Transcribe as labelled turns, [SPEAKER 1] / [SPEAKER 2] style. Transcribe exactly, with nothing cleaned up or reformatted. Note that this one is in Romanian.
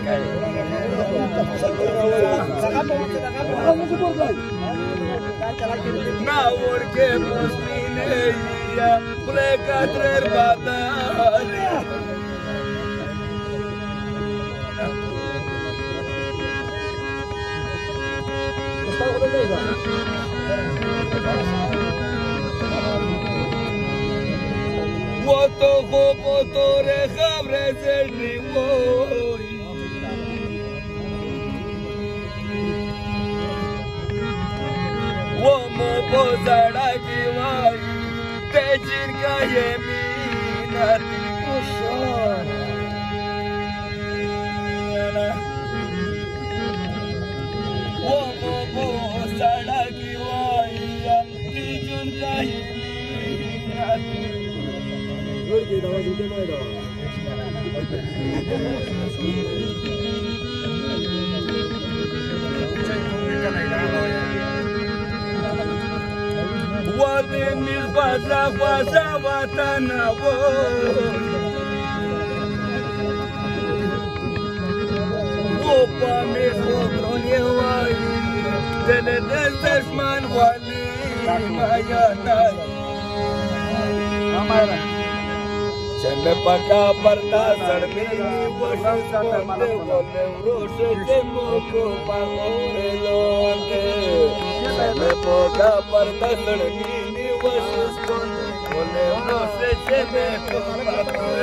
[SPEAKER 1] N-aur che postineia pleca trărbadare. Oto hopotore habrezeli voi. Omo bozara givai te circa e minati ușor. Omo bozara givai te circa e minati. Urki, давай идем это. Oare mi-l baza, baza, vatana, voi. Opa, mi-l fotronie, vai. Tele de sesman, vali, mayanai. Ce me paga parta sarmini, voșu sponde, vole vroșe, ce mă ocupa morelonde. Ce me paga parta sarmini, voșu sponde, vole vroșe, ce me ocupa morelonde.